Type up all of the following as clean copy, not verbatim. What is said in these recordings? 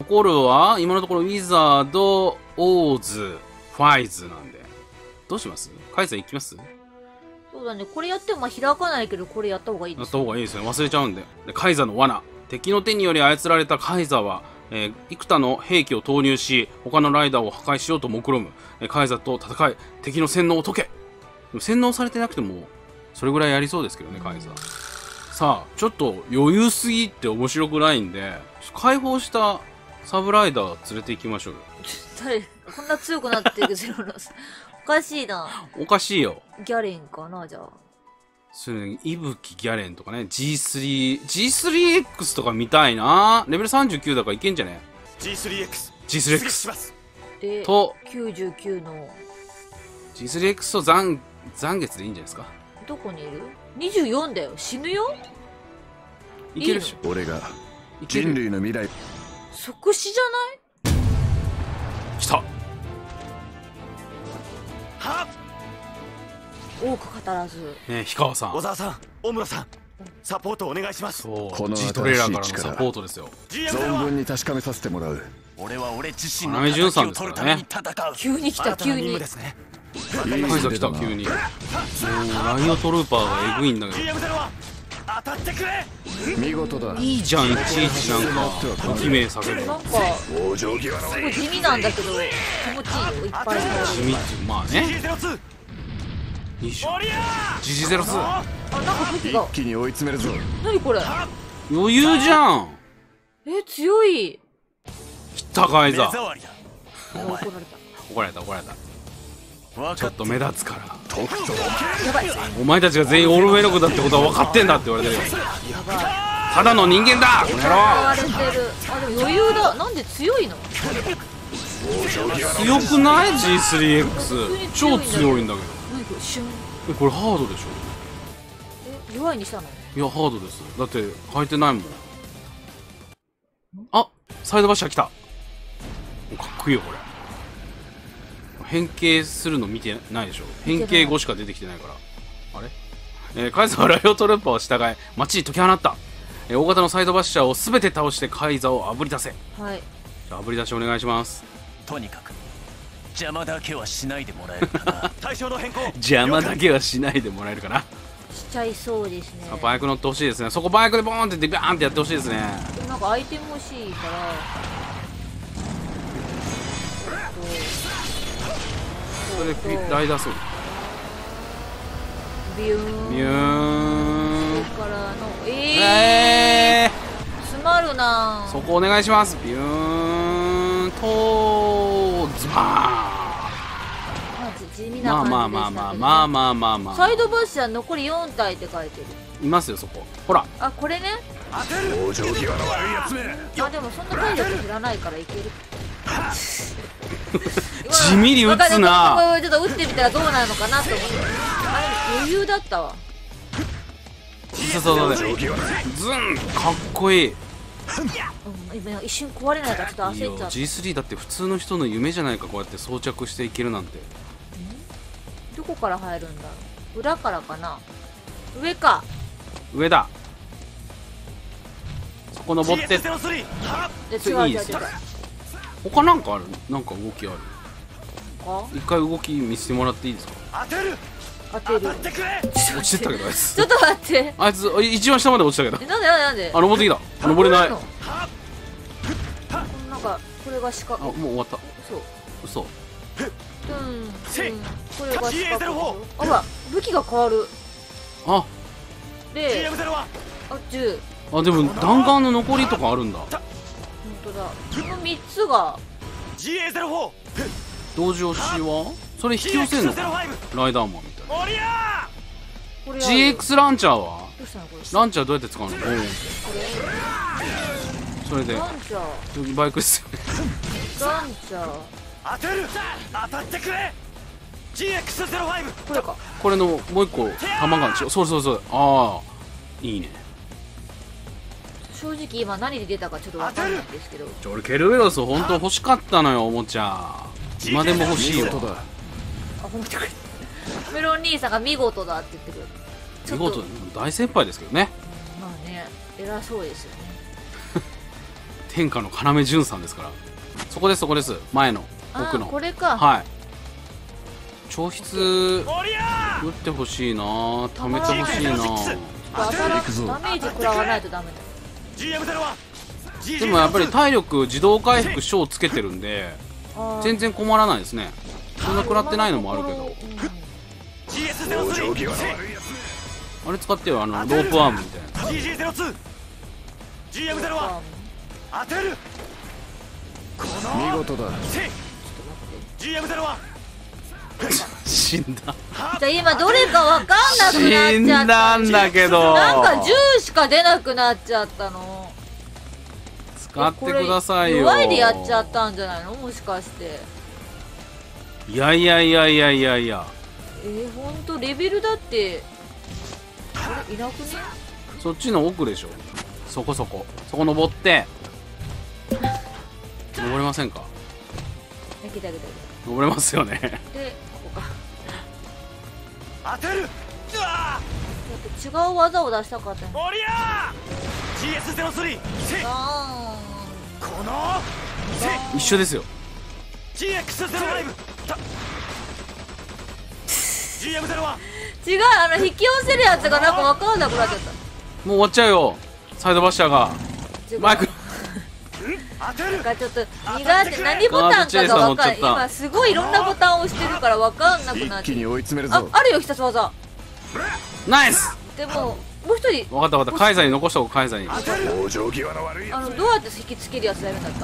残るは、今のところウィザード、オーズ、ファイズなんで。どうします？カイザー行きます？ そうだね。これやっても開かないけど、これやった方がいいです。 やった方がいいですね。忘れちゃうんで。カイザーの罠。敵の手により操られたカイザーは、幾多の兵器を投入し、他のライダーを破壊しようと目論む。カイザーと戦い、敵の洗脳を解け。でも洗脳されてなくても、それぐらいやりそうですけどね、カイザー。さあ、ちょっと余裕すぎって面白くないんで、解放したサブライダー連れて行きましょうよ。 誰こんな強くなってるゼロの。おかしいな。 おかしいよ。 ギャレンかな、じゃあ。 それね、イブキギャレンとかね、G3X とか見たいな。レベル39だからいけんじゃね？ G3X。 で、 と、 99の、 G3X と残月でいいんじゃないですか。 どこにいる ?24 だよ。死ぬよ。 いけるでしょ。 俺がいける。 人類の未来。 即死じゃない？ 来た。 多く語らず。 ね、氷川さん。 小沢さん、小室さん、サポートお願いします。 そう、 この G トレーラーからの新しい力サポートですよ。 存分に確かめさせてもらう。 俺は俺自身の花江潤さん敵をですからね取るために戦う。 急に来た、急に。 ですね。 カイザー来た、急に。もう、ライオトルーパーがエグいんだけど。 GM0 当たってくれ。 見事だ。 いいじゃん、いちいちなんか、無記名叫ぶの。 なんか、すごい地味なんだけど、気持ちいいよ。いっぱい地味っていう、まあね。 G02 いいっしょ。 おりゃ GG02。 あ、なんか武器が。 一気に追い詰めるぞ。 何これ？ 余裕じゃん。 強い。 来た、カイザー。 目障りだ。 怒られた。 怒られた、怒られた。 分かっちょっと目立つから。 やばい。 お前たちが全員オルメロクだってことは分かってんだって言われてるよ。ただの人間だこの野言郎。 われてる。あ、でも余裕だ。なんで強いの？ 強くない？ G3X 超強いんだけど。 何これ？シュン。 これハードでし弱いにしたの？ ょ？いやハードです。だって変えてないもん。あ、サイドバッシャー来た。かっこいいよこれ。変形するの見てないでしょ？変形後しか出てきてないから。あれ？カイザーはライオトルーパーを従え街に解き放った。大型のサイドバッシャーを全て倒してカイザーをあぶり出せ。 はい。 じゃああぶり出しお願いします。 とにかく邪魔だけはしないでもらえるかな。対象の変更。 邪魔だけはしないでもらえるかな。 しちゃいそうですね。 バイク乗ってほしいですね。そこバイクでボーンってバーンってやってほしいですね。 でもなんかアイテム欲しいから。 それライダーソービューン。 ビューン。 そこからの詰まるな。 そこお願いします。ビューンとズバ地味ーン。まあなまあまあ感じでしたけどね。 まあまあまあまあまあ。 サイドバッシャー残り4体って書いてる。 いますよそこ。ほら。 あ、これね。 往生際の悪いやつめ。 あ、でもそんな体力知らないからいける。 地味に打つな。 ちょっと打ってみたらどうなるのかなと思って。あれ余裕だったわ。 そうズンかっこいい。 うん、今一瞬壊れないからちょっといいよ。 焦っちゃった。 G3 だって普通の人の夢じゃないか、こうやって装着していけるなんて。 どこから入るんだろう。裏からかな。上か。 上だ。そこ登って。 GS03 違う違う違う。 他なんかある？なんか動きある？ か一回動き見せてもらっていいですか？ 当てる。 当てる。 当たってくれ。 落ちてったけどあいつ。 ちょっと待って。 あいつ一番下まで落ちたけど。 なんでなんで。 あ、登ってきた。登れない。 こなんかこれが四角。 あ、もう終わった。 嘘。 嘘。 これが四角。 GS04 あ、ほら武器が変わる。 あ、 で、 GM01 あ、10。 あ、でも弾丸の残りとかあるんだ。 本当だ。この3つが GA04 同時押しはそれ引き寄せんのかな？ライダーマンみたいな。 おりゃこれある。 GX ランチャーはどうしたのこれ。 ランチャーどうやって使うの？それでランチャー。 バイクっすよね。 ランチャー。 当てる。当たってくれ。 GX05 これか。 これのもう一個弾が違う。そう。ああ、いいね。 正直今何で出たかちょっとわかんないんですけど。 俺ケルベロス本当欲しかったのよ、おもちゃ。今でも欲しいよ。 見事だ。 あ、褒めてくれ。メロン兄さんが見事だって言ってくれる。ちょっと見事大先輩ですけどね。 まあね、偉そうですよね。 天下の要潤さんですから。そこですそこです、前の奥の。 これか。 はい。調筆おりゃ打ってほしいな、貯めてほしいな。 ダメージ食らわないとダメだ。 GM ゼロはでもやっぱり体力自動回復賞つけてるんで全然困らないですね。そんな食らってないのもあるけど、 GS03 あれ使ってよ、ロープアームみたいな。 GG02 GM ゼロは当てるこ見の事だ。 せい GM ゼロは死んだ。 じゃあ今どれかわかんなくなっちゃった。 死んだんだけど。 なんか10しか出なくなっちゃったの。 使ってくださいよ。 弱いでやっちゃったんじゃないの、もしかして。 いやいやいやいやいやいや、 ほんとレベルだって、あれいなくね。 そっちの奥でしょ。そこ登って登れませんか。 いけたいけたい登れますよね。 けた。でここか。 当てるうわだって違う技を出したかったの。 おりゃ GS03 せいあこのせい一緒ですよ。 GX05 GM ゼロはー違う、引き寄せるやつがなんかわかんなくなっちゃった。 もう終わっちゃうよ、サイドバッシャーが。 違うマイク当てるなんかちょっと苦手、何ボタンかがわかんない。今すごいいろんなボタンを押してるからわかんなくなっちゃ一気に追い詰めるぞ。 う。あるよ必殺技。 ナイス。 でももう一人分かった分かった、カイザーに残した方がカイザーに。 往生際の悪いやつめ。 どうやって引きつけるやつやるんだった？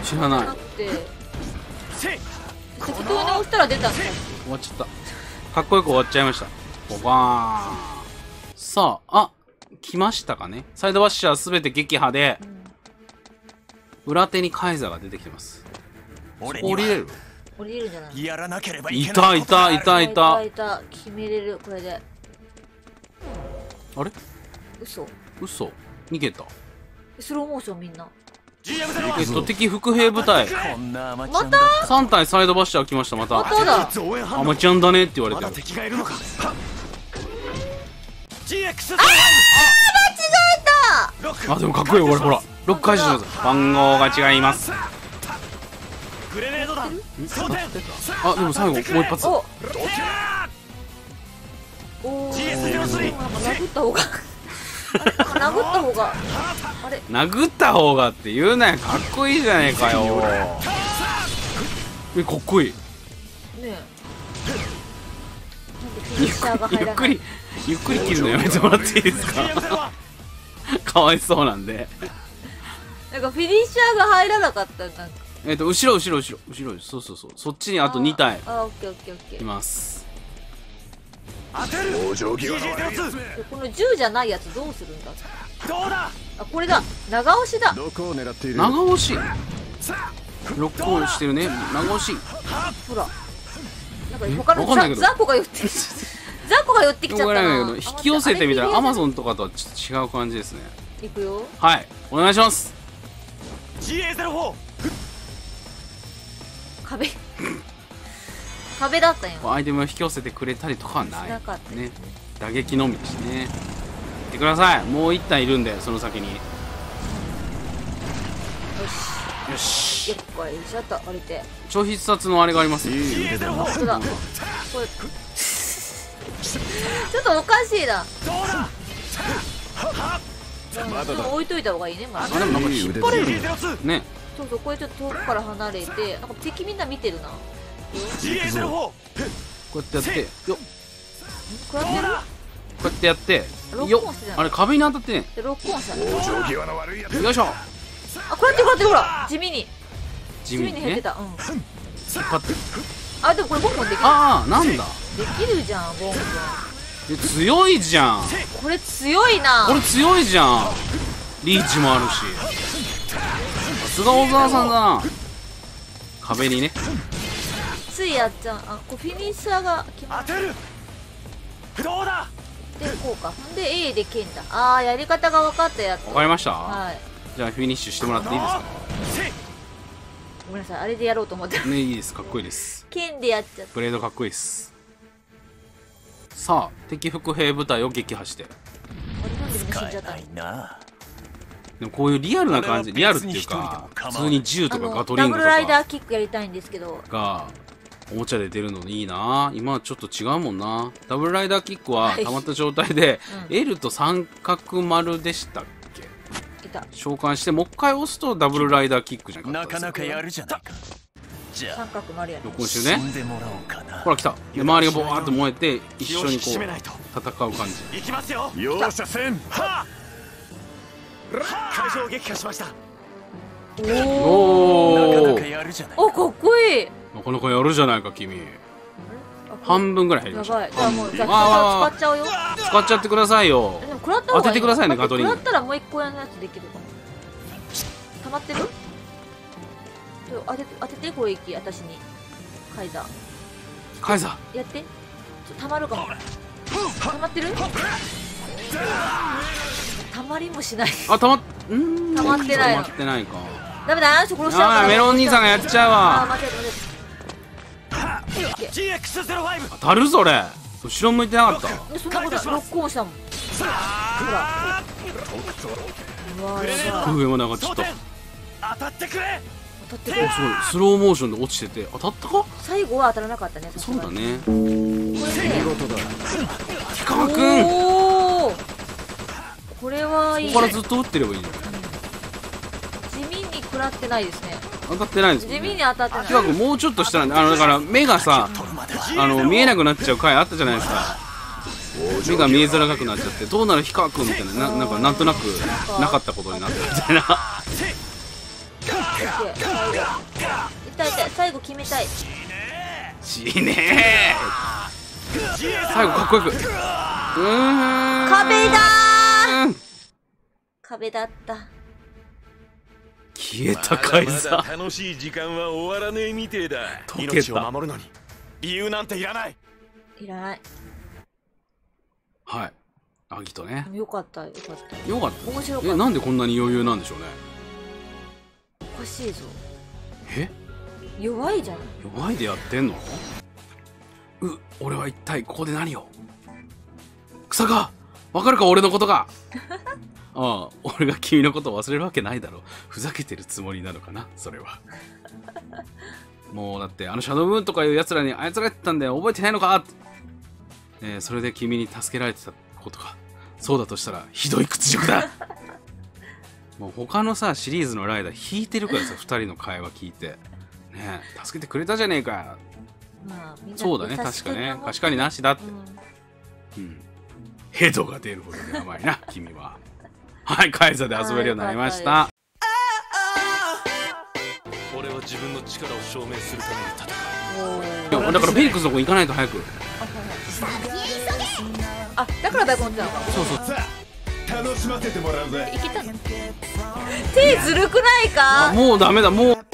知らない。 なくてせい適当に押したら出たんだ。 終わっちゃった。かっこよく終わっちゃいました。ボバーン。さあ、来ましたかね。サイドバッシャーすべて撃破で、裏手にカイザーが出てきてます。 俺には降りれる？ 降りるんじゃない？ やらなければいいけないたいたいいたいた。 いた決めれる、これで。 あれ嘘。 嘘、逃げた。 スローモーションみんな。 GM ゼロは敵副兵部隊こんなアマチュアまた 3体サイドバッシャー来ました。またまただ。 増援反応アマチュアンだねって言われまだてる。 敵がいるのか GX あ、でもかっこいいよこれ。ほらロック解除します。番号が違います。 グレネード弾装填あ、でも最後もう一発。 おおー、 GS03 殴った方が殴った方があれ。 殴った方がって言うなよ、かっこいいじゃねえかよ。かっこいい。 ねえ、なんでフィニッシャーが入らない。 ゆっくり切るのやめてもらっていいですか。 GM ゼロはかわいそうなんで。 なんかフィニッシャーが入らなかった。なんか後ろ、そうそうそう、そっちにあと2体オッケーオッケーオッケいー。 ます。 当てる往生際の悪いやつ GG02 め。 でこの10じゃないやつどうするんだ。 どうだあ、これだ、長押しだ。 どこを狙っている。 長押し。ロックオンしてるね。長押し。 ほら、なんか他のわかんないけどザコが寄ってきザコが寄ってきちゃったな。 わからないけど引き寄せてみたらアマゾンとかとはちょっと違う感じですね。 いくよ。 はい、お願いします。 GA04 壁壁だったんよ。 アイテムを引き寄せてくれたりとかはないしなかったね。打撃のみでしたね。行ってください。もう1体いるんで、その先に。よし、 よっこいしょっと降りて。 超必殺のあれがあります。 いい腕だな。 本当だ。これちょっとおかしいな。 どうだでも置いといた方がいいね、まあ。 あ、でもなんか引っ張れる GA02 ね。 そうそう、これちょっと遠くから離れて、なんか敵みんな見てるな。こ GA04 こうやってやってよっ、 うやってる。 こうやってやってロッよっ。 クオンしてないあれ壁に当たってね。 でロックオンしたね。 往生際の悪いやつめ。 よいしょ。 あ、こうやってこうやってほら、地味に地味にね減ってた。うん。 引っ張って。 あ、でもこれボンボンできる。 ああ、なんだ。 できるじゃん、ボンボン。 強いじゃん。 これ強いな。 これ強いじゃん。リーチもあるし。さすが小沢さんだな。壁にね。 ついやっちゃう。あ、こうフィニッシャーが決まっ当てるどうだてこうか。ほんで A で剣だ。あー、やり方が分かったやつ。 わかりました。 はい。 じゃあフィニッシュしてもらっていいですか。 ごめんなさい、あれでやろうと思って。 ね、いいです。かっこいいです。 剣でやっちゃった。 ブレードかっこいいです。さあ、敵副兵部隊を撃破して。 あれなんでみんな死ん使えなじゃったの。 いなでもこういうリアルな感じ、リアルっていうか普通に銃とかガトリングとダブルライダかーキックやりたいんですけど、 がおもちゃで出るのいいな。今はちょっと違うもんな。ダブルライダーキックは溜まった状態で、L と三角丸でしたっけ、召喚してもう一回押すとダブルライダーキックじゃなかったですか。 なかなかやるじゃないか。じゃ三あ角丸やね。 録音してね。 死んでもらおうかな。 ほら来た。で周りがボワーッと燃えて一緒にこ気を引き締めないとう戦う感じ。 行きますよ。 容赦せん。 はあ会場を撃破しました。 おなかおお、 なかやるじゃないか。 お、かっこいい。 なかなかやるじゃないか君。半分ぐらい入りました。 やばい。じゃあもう、じゃああ使っちゃうよ。 使っちゃってくださいよ。 でも食らった方がいい。 当ててくださいねガトリング食らったらもう一個やのやつできるかも。溜まってる？当てて攻撃、私に。カイザー。 カイザやって。溜まるかも。溜まってる？溜まりもしない。 ー。あ、溜まってないの溜まってないか。 ダメだ、あの人殺しちゃうから。 あー、メロン兄さんがやっちゃうあー、 わ。 待て待て。 GX05 当たるそれ。後ろ向いてなかった。 そんなことロックオンしたもん。ほら。うわー、やばい。 上まで上がっちゃった。 当たってくれ。 当たってくれ。 すごいスローモーションで落ちてて当たったか。 最後は当たらなかったね。 そうだね。 これね。 テカくん、こおお。これはいい。 こからずっと打ってればいいの。 地味に食らってないですね。 当たってないんです地味よね。 に当たってない。 テカくんもうちょっとしたら、だから目がさ、見えなくなっちゃう回あったじゃないですか。目が見えづらくなっちゃって、どうなる氷川くんみたいな、なんかなんとなくなかったことになってるみたいな。 痛い痛い、最後決めたい。 死ねえ。最後かっこよく。 壁だー。壁だった。 消えたカイザー。 楽しい時間は終わらねえみてえだ。 溶け命をた。 守るのに理由なんていらない。 いらない。 はい。アギトね。 よかった、よかった。 よかった。 面白かった。 なんでこんなに余裕なんでしょうね。 おかしいぞ。 え、 弱いじゃん。 弱いでやってんの？俺は一体ここで何を？草がわかるか俺のことが。ああ、俺が君のことを忘れるわけないだろう。ふざけてるつもりなのかな、それは。もうだってあのシャドウムーンとかいうやつらに操られてたんだよ。覚えてないのか？それで君に助けられてたことか。そうだとしたらひどい屈辱だ。もう他のさシリーズのライダー引いてるからさ、2人の会話聞いてねえ、助けてくれたじゃねえかよ。 まあ、みんなそうだね、確かね、確かになしだって。ヘドが出るほどで甘いな君は。はい、カイザで遊べるようになりました。 俺は自分の力を証明するために戦う。 だからフェニックスのとこ行かないと早く。 あ、だから大根ちゃんか。 そうそう。 さあ楽しませてもらうぜ。 いけたの？手ずるくないか？ もうダメだ、もう